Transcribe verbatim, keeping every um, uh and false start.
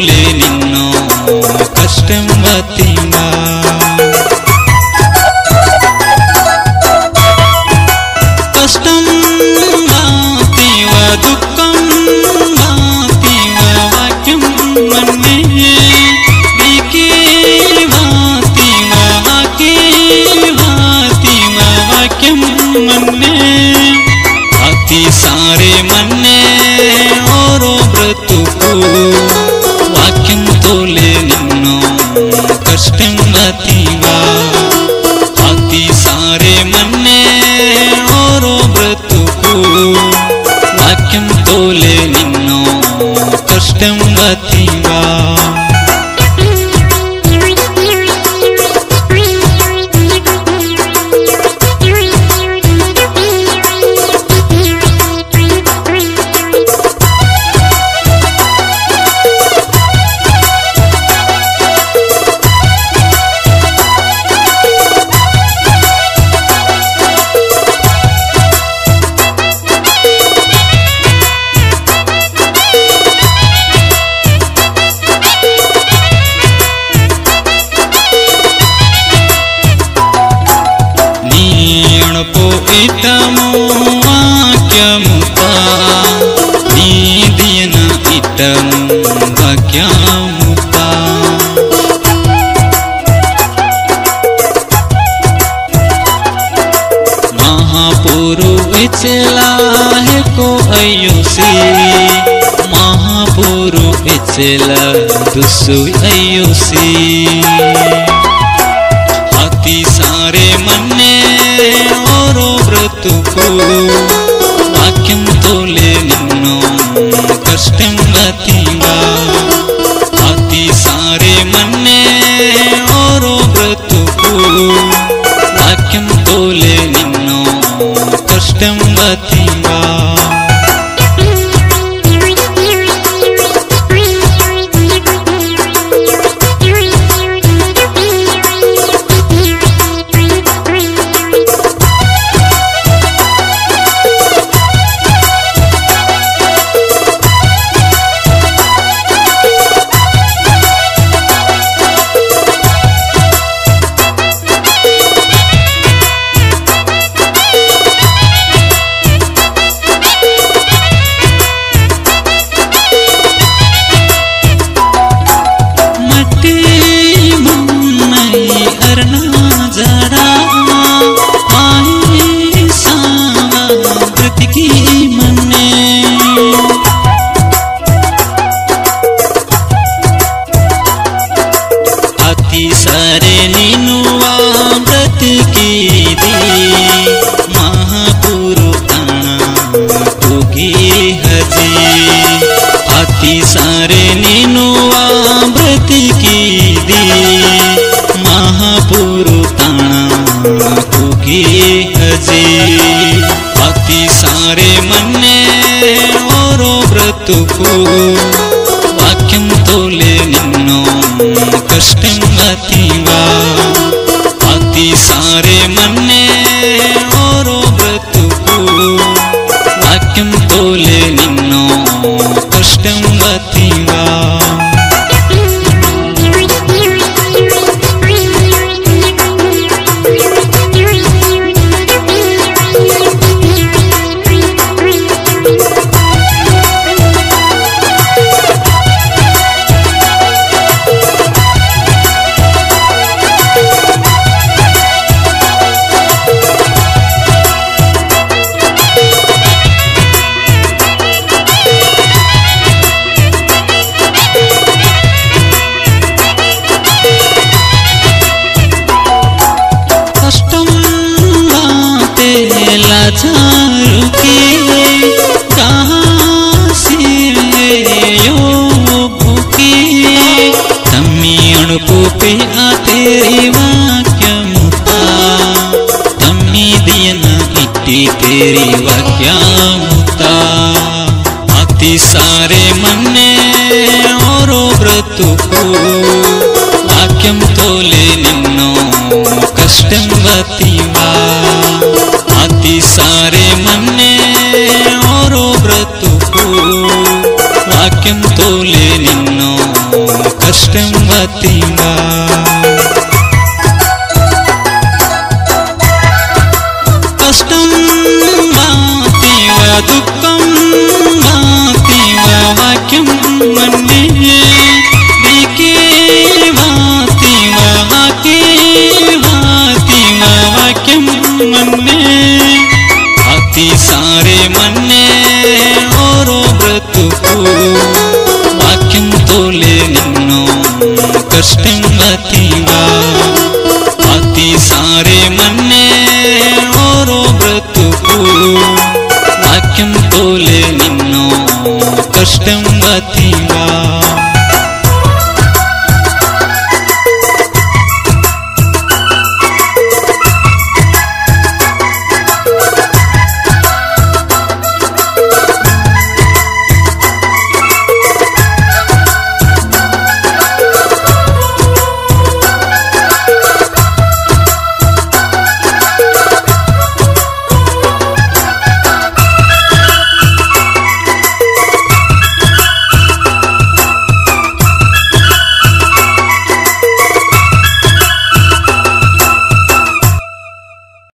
तोले निन्नो कष्टं वतिवा कष्टं वातिवा दुःखं वातिवा वाक्यं मन्ये बीके वातिवा आके वातिवा वाक्यं मन्ये अति सारे मन्ने ओरो ब्रतुकु वाक्यं तोले निन्नो कष्टं वतिवा अति सारे मन्ने ओरो ब्रतुकु वाक्यं तोले निन्नो कष्टं वतिवा इतमो वाक्यमुता नीदियन इतमो वाक्यमुता महापुरु इचला है को अयुसी महापुरु इचला दुसु अयुसी अति सारे मन्ने ओरो ब्रतुकु वाक्यं तोले निन्नो कष्टं वतिवा अति सारे मन्ने ओरो ब्रतुकु वाक्यं तोले निन्नो कष्टं वतिवा सारे नीनुवा व्रत की दी महापुरु ताना होगी हजी अति सारे नीनुवा व्रत की दी महापुरु ताना होगी हजी अति सारे मन्ने ओरो व्रतुकु वाक्यं तोले निन्नो कष्टं वतिवा अति सारे मन्ने ओरो ब्रतुकु वाक्यं तोले निन्नो कष्टं वतिवा लाचारू के कहाँ से यो भूखे तम्मी अणुपो पे आते वाक्यमुता तम्मी दियना इट्टी तेरी वाक्यमुता अति सारे मन्ने ओरो ब्रतुकु वाक्यं तोले निन्नो कष्टं वतिवा अति सारे मन्ने ओरो ब्रतुकु वाक्यं तोले निन्नो వతివా కష్టం వాతివా దుఃఖం వాతివా వాక్యం మన్నే నీకే వాతివా ఆకే వాతివా వాక్యం మన్నే అతి సారే మన్నే ఓరో బ్రతుకు వాక్యం తోలే నిన్నో కష్టం వతివా అతి సారే మన్నే